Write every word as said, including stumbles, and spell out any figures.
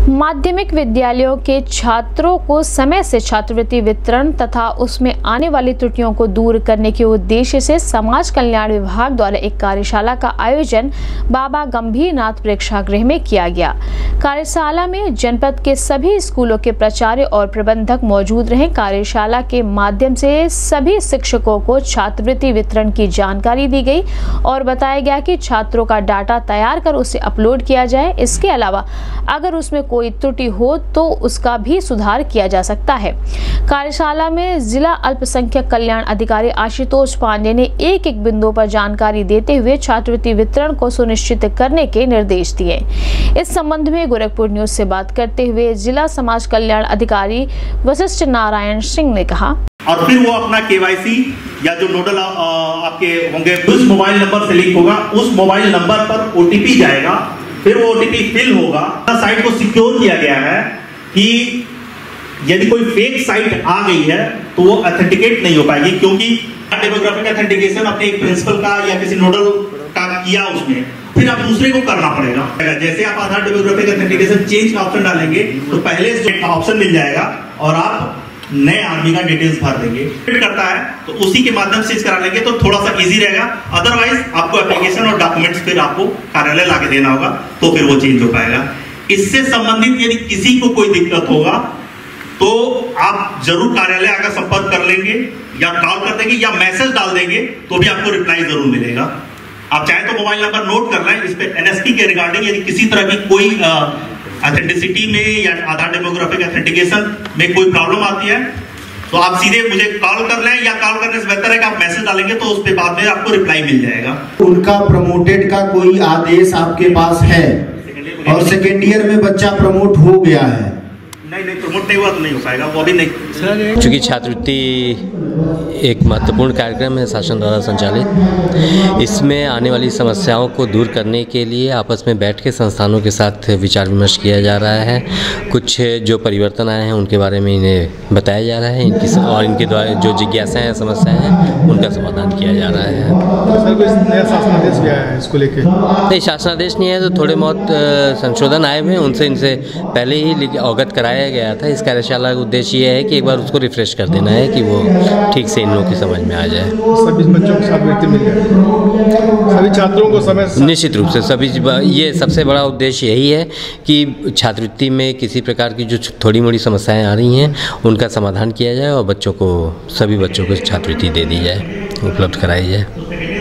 माध्यमिक विद्यालयों के छात्रों को समय से छात्रवृत्ति वितरण तथा उसमें आने वाली त्रुटियों को दूर करने के उद्देश्य से समाज कल्याण विभाग द्वारा एक कार्यशाला का आयोजन बाबा गंभीरनाथ प्रेक्षागृह में किया गया। कार्यशाला में जनपद के सभी स्कूलों के प्राचार्य और प्रबंधक मौजूद रहे। कार्यशाला के माध्यम से सभी शिक्षकों को छात्रवृत्ति वितरण की जानकारी दी गई और बताया गया कि छात्रों का डाटा तैयार कर उसे अपलोड किया जाए। इसके अलावा अगर उसमें कोई त्रुटि हो तो उसका भी सुधार किया जा सकता है। कार्यशाला में जिला अल्पसंख्यक कल्याण अधिकारी आशुतोष पांडे ने एक एक बिंदु पर जानकारी देते हुए छात्रवृत्ति वितरण को सुनिश्चित करने के निर्देश दिए। इस संबंध में गोरखपुर न्यूज से बात करते हुए जिला समाज कल्याण अधिकारी वशिष्ठ नारायण सिंह ने कहा, और फिर वो अपना केवाईसी या जो नोडल आपके होंगे उस मोबाइल नंबर से लिंक होगा, उस मोबाइल नंबर पर ओटीपी जाएगा, फिर वो ओटीपी फिल होगा। साइट को सिक्योर किया गया है कि यदि कोई फेक साइट आ गई है तो वो ऑथेंटिकेट नहीं हो पाएगी, क्योंकि डेमोग्राफिक ऑथेंटिकेशन अपने एक प्रिंसिपल का या किसी नोडल का किया, उसमें फिर आप दूसरे को करना पड़ेगा। जैसे आप आधार डेमोग्राफिक ऑथेंटिकेशन चेंज का ऑप्शन डालेंगे तो पहले ऑप्शन मिल जाएगा और आप नए आदमी का डिटेल्स भर देंगे। फिट करता है तो उसी के माध्यम से करा लेंगे तो थोड़ा सा इजी रहेगा। अदरवाइज आपको एप्लीकेशन और डॉक्यूमेंट्स फिर आपको कार्यालय लाके देना होगा तो फिर वो चेंज हो पाएगा। इससे संबंधित यदि किसी को कोई दिक्कत होगा तो आप जरूर कार्यालय आकर संपर्क कर लेंगे या कॉल कर देंगे या मैसेज डाल देंगे तो भी आपको रिप्लाई जरूर मिलेगा। आप चाहे तो मोबाइल नंबर नोट कर लें। इस पे एनएसपी के रिगार्डिंग यदि किसी तरह की कोई ऑथेंटिसिटी में या आधार डेमोग्राफिक ऑथेंटिकेशन में कोई प्रॉब्लम आती है तो आप सीधे मुझे कॉल कर लें, या कॉल करने से बेहतर है कि आप मैसेज डालेंगे तो उस पे बाद में आपको रिप्लाई मिल जाएगा। उनका प्रमोटेड का कोई आदेश आपके पास है और सेकेंड ईयर में बच्चा प्रमोट हो गया है? नहीं नहीं, प्रमोट नहीं हुआ तो नहीं हो पाएगा, वो अभी नहीं। चूँकि छात्रवृत्ति एक महत्वपूर्ण कार्यक्रम है शासन द्वारा संचालित, इसमें आने वाली समस्याओं को दूर करने के लिए आपस में बैठ के संस्थानों के साथ विचार विमर्श किया जा रहा है। कुछ जो परिवर्तन आए हैं उनके बारे में इन्हें बताया जा रहा है, इनकी और इनके द्वारा जो जिज्ञासाएं हैं, समस्याएं हैं, उनका समाधान किया जा रहा है। सर, कोई नया शासनादेश भी आया है इसको लेके? नहीं, शासनादेश नहीं है, तो थोड़े बहुत संशोधन आए हुए हैं, उनसे इनसे पहले ही अवगत कराया गया था। इस कार्यशाला का उद्देश्य ये है कि एक बार उसको रिफ्रेश कर देना है कि वो ठीक से इन लोगों की समझ में आ जाए। सभी बच्चों को छात्रवृत्ति मिल जाए, सभी छात्रों को समय निश्चित रूप से सभी, ये सबसे बड़ा उद्देश्य यही है कि छात्रवृत्ति में किसी प्रकार की जो थोड़ी मोड़ी समस्याएं आ रही हैं उनका समाधान किया जाए और बच्चों को, सभी बच्चों को छात्रवृत्ति दे दी जाए, उपलब्ध कराई जाए।